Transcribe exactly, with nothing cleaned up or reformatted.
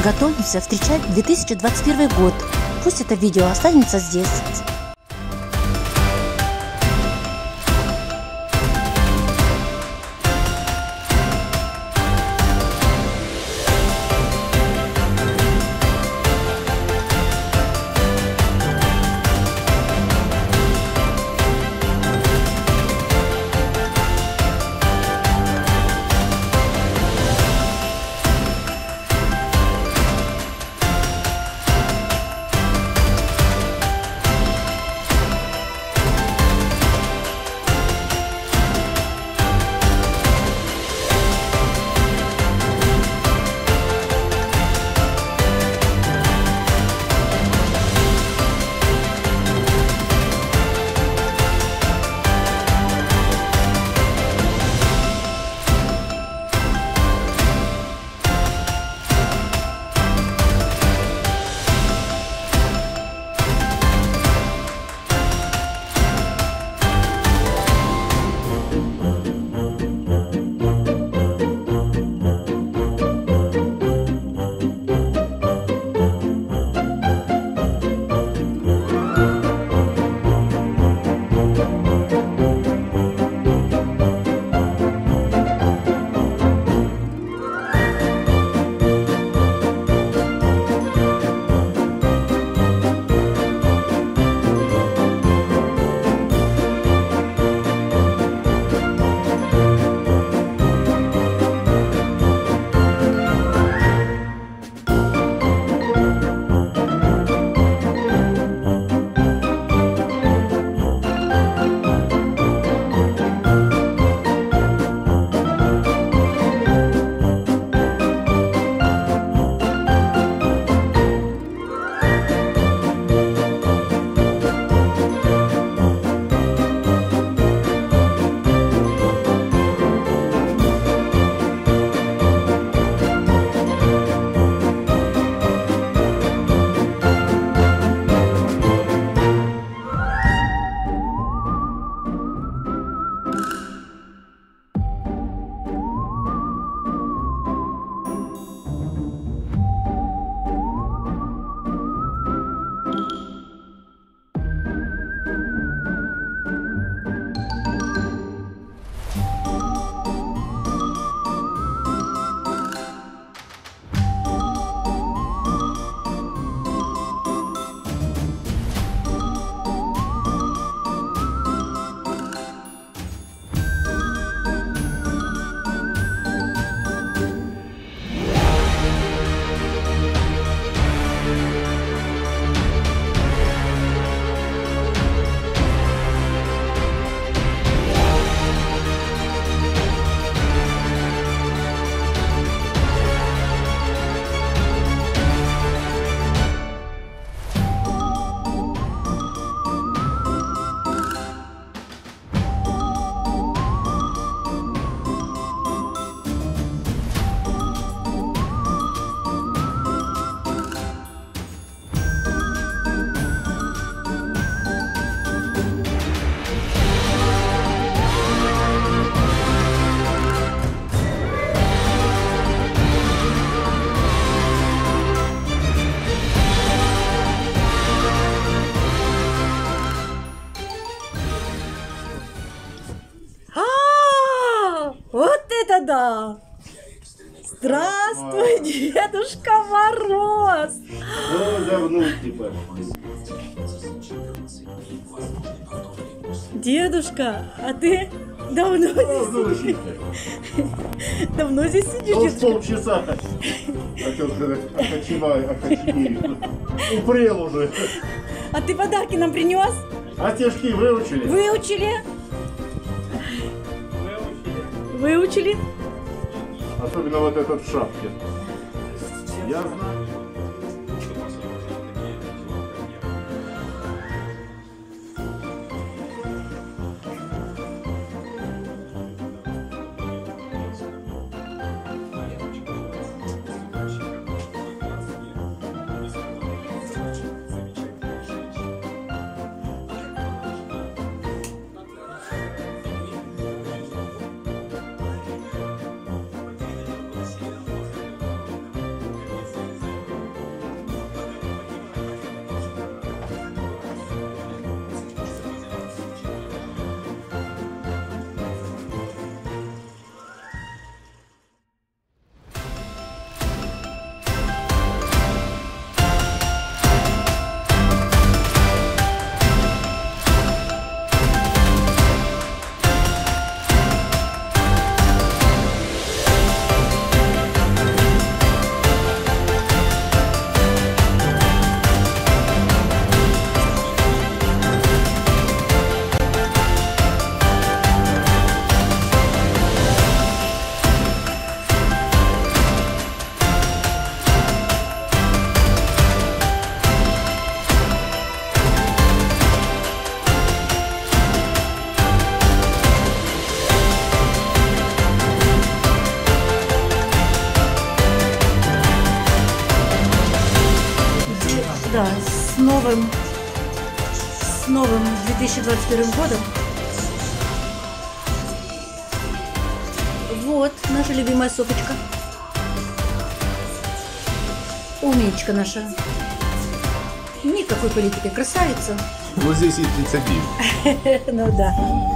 Готовимся встречать две тысячи двадцать первый год. Пусть это видео останется здесь. Да. Здравствуй, Дедушка Мороз! Дедушка, а ты давно здесь сидишь? Давно здесь сидишь? Ну, с полчаса, хотел сказать, окоченею. Упрел уже. А ты подарки нам принес? А стишки выучили? Выучили? Выучили? Особенно вот этот в шапке. Я знаю. Да, с новым, с новым две тысячи двадцать первым годом. Вот наша любимая Софочка. Умничка наша. Никакой политики, красавица. Вот здесь и тридцать девять. Ну да.